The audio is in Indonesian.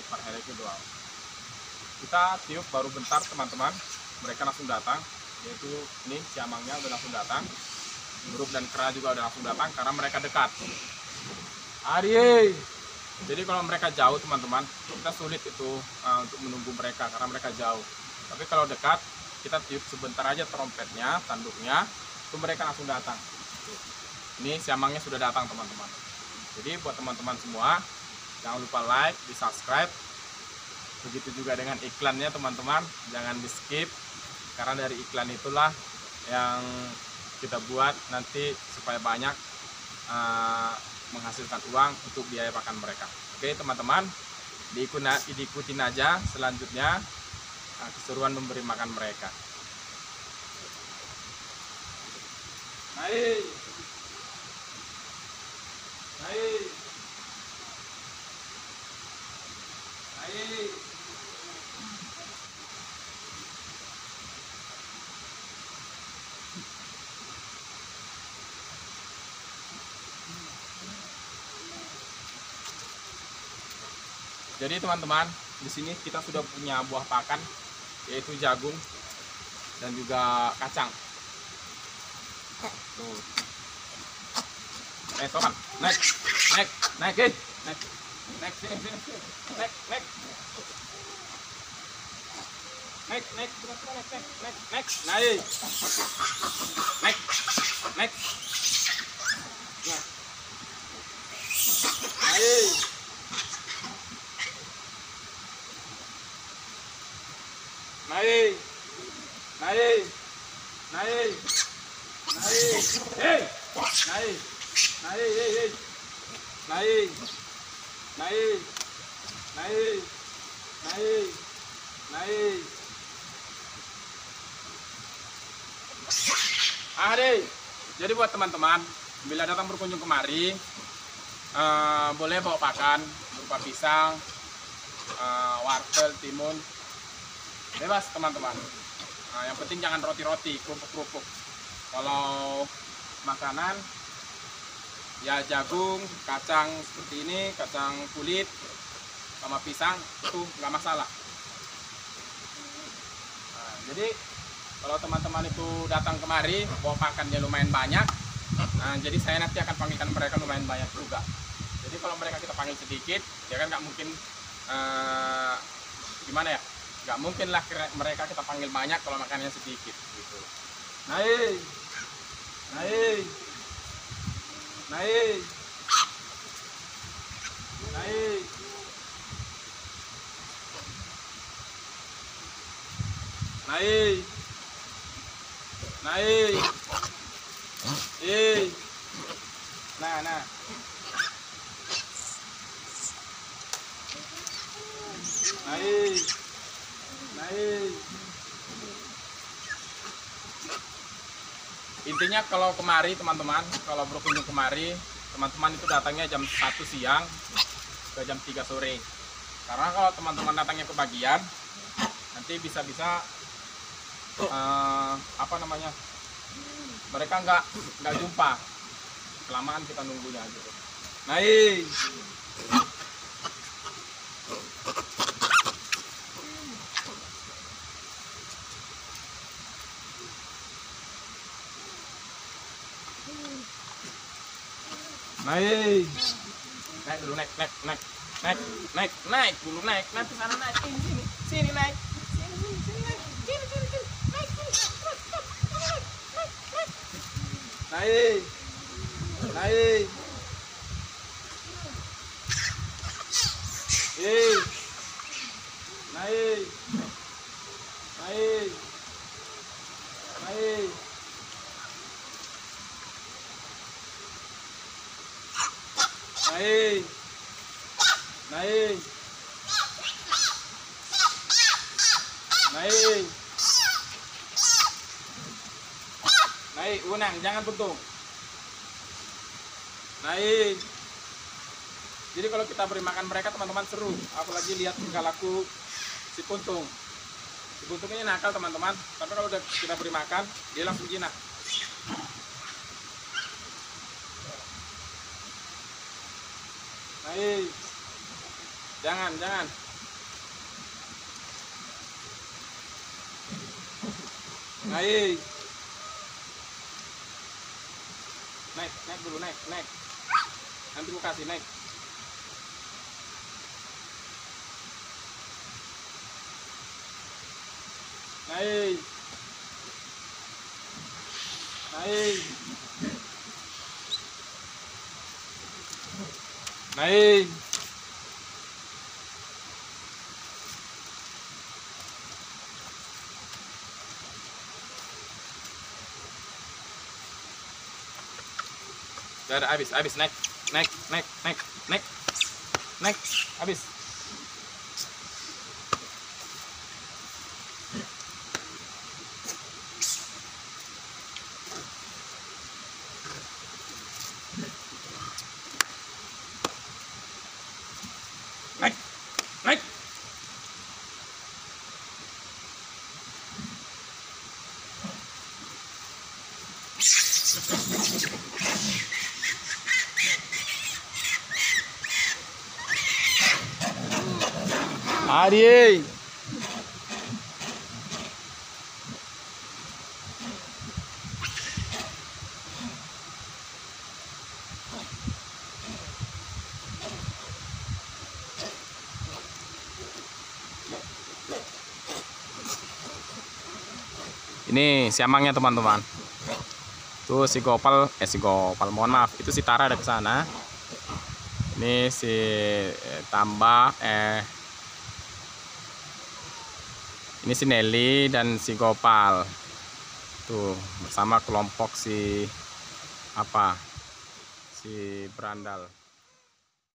menit per hari itu doang. Kita tiup baru bentar teman-teman, mereka langsung datang. Yaitu ini siamangnya udah langsung datang, buruk dan kera juga udah langsung datang karena mereka dekat. Adi, jadi kalau mereka jauh teman-teman, kita sulit itu untuk menunggu mereka karena mereka jauh. Tapi kalau dekat, kita tiup sebentar aja trompetnya, tanduknya, itu mereka langsung datang. Ini siamangnya sudah datang teman-teman. Jadi buat teman-teman semua, jangan lupa like, di subscribe. Begitu juga dengan iklannya teman-teman, jangan di skip. Karena dari iklan itulah yang kita buat nanti supaya banyak menghasilkan uang untuk biaya pakan mereka. Oke teman-teman, diikutin aja selanjutnya keseruan memberi makan mereka. Naik. Naik. Naik. Jadi teman-teman, di sini kita sudah punya buah pakan, yaitu jagung dan juga kacang. Tuh. Sopan, naik, naik, naik, naik, naik, naik, sini, sini, naik, naik, naik, naik, naik, naik, naik, naik, naik, naik, naik. Naik, naik, naik, naik, hei, naik, naik, hei, hei, naik, naik, naik, naik, naik. Deh. Jadi buat teman-teman, bila datang berkunjung kemari, boleh bawa pakan berupa pisang, wortel, timun. Bebas teman-teman. Nah, yang penting jangan roti-roti, kerupuk-kerupuk. Kalau makanan ya jagung, kacang seperti ini, kacang kulit sama pisang itu nggak masalah. Nah, jadi kalau teman-teman itu datang kemari bawa pakannya lumayan banyak, nah, jadi saya nanti akan panggilkan mereka lumayan banyak juga. Jadi kalau mereka kita panggil sedikit, ya kan nggak mungkin gimana ya? Gak mungkin lah mereka kita panggil banyak kalau makannya sedikit gitu. Naik, naik, naik, naik, naik, naik, nah, nah, naik. Naik. Intinya kalau kemari teman-teman, kalau berkunjung kemari, teman-teman itu datangnya jam 1 siang ke jam 3 sore. Karena kalau teman-teman datangnya kebagian, nanti bisa-bisa apa namanya? Mereka nggak jumpa. Kelamaan kita nunggunya gitu. Naik. Naik, naik dulu, naik, naik, naik, naik, naik, naik dulu, naik, nanti sana naik, sini, sini naik, sini, sini naik, sini, sini, sini, naik, naik, naik, naik, naik, naik. Naik, naik, naik, naik, unang, jangan buntung. Naik. Jadi kalau kita beri makan mereka teman-teman seru, apalagi lihat tingkah laku si puntung. Si puntung ini nakal teman-teman, tapi kalau udah kita beri makan, dia langsung jinak. Naik, jangan, jangan. Naik. Naik dulu, naik. Nanti gua kasih naik. Naik. Naik. Udah habis, naik, habis. Naik. Ari. Ini siamangnya teman-teman. Tuh si Gopal, mohon maaf, itu si Tara ada ke sana. Ini si Tamba, ini si Nelly dan si Gopal. Tuh bersama kelompok si Berandal.